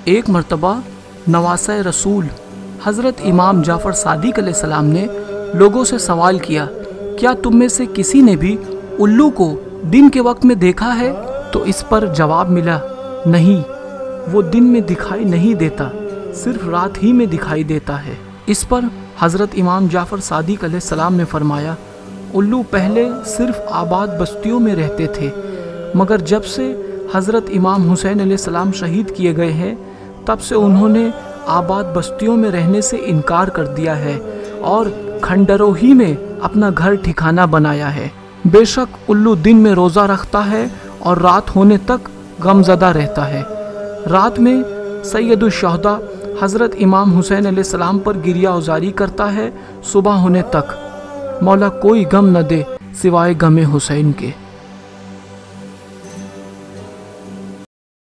ایک مرتبہ نواسہ رسول حضرت امام جعفر صادق علیہ السلام نے لوگوں سے سوال کیا، کیا تم میں سے کسی نے بھی الو کو دن کے وقت میں دیکھا ہے؟ تو اس پر جواب ملا، نہیں، وہ دن میں دکھائی نہیں دیتا، صرف رات ہی میں دکھائی دیتا ہے۔ اس پر حضرت امام جعفر صادق علیہ السلام نے فرمایا، الو پہلے صرف آباد بستیوں میں رہتے تھے، مگر جب سے حضرت امام حسین علیہ السلام شہید کیے گئے ہیں تب سے انہوں نے آباد بستیوں میں رہنے سے انکار کر دیا ہے اور کھنڈروں ہی میں اپنا گھر ٹھکانہ بنایا ہے۔ بے شک الو دن میں روزہ رکھتا ہے اور رات ہونے تک غم زدہ رہتا ہے۔ رات میں سید الشہداء حضرت امام حسین علیہ السلام پر گریہ ازاری کرتا ہے صبح ہونے تک، مولا کوئی غم نہ دے سوائے غم حسین کے۔